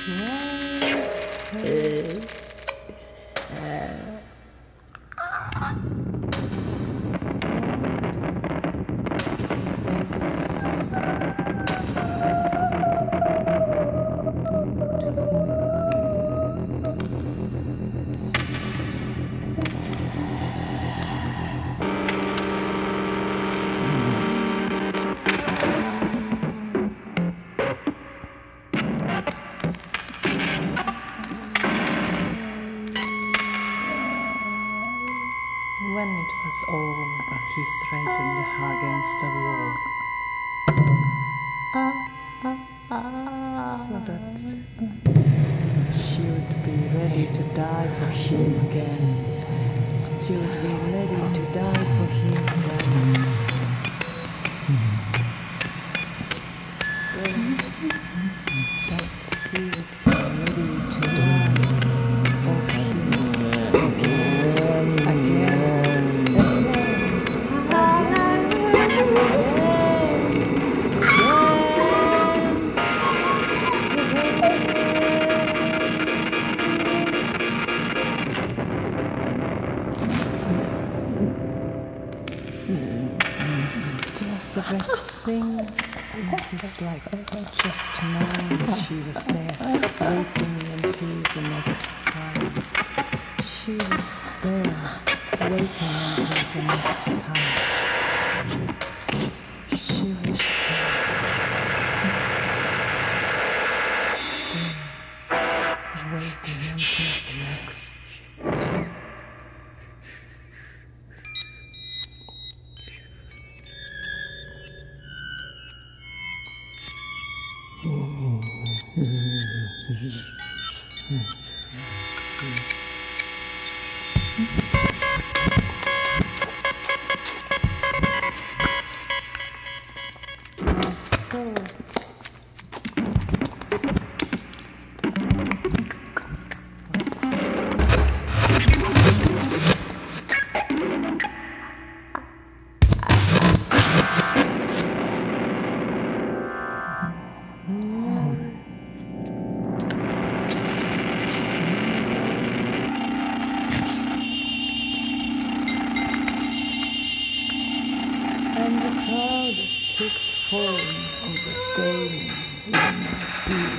When it was over, he straightened against the wall, so that she would be ready to die for him again. She would be ready to die for him again. So that she would be ready to die for him again. Just the best things in his life. Just to know that she was there, waiting until the next time. She was there, waiting until the next time. She was there, waiting until the next time. So and the crowd took the form of a demon in my being.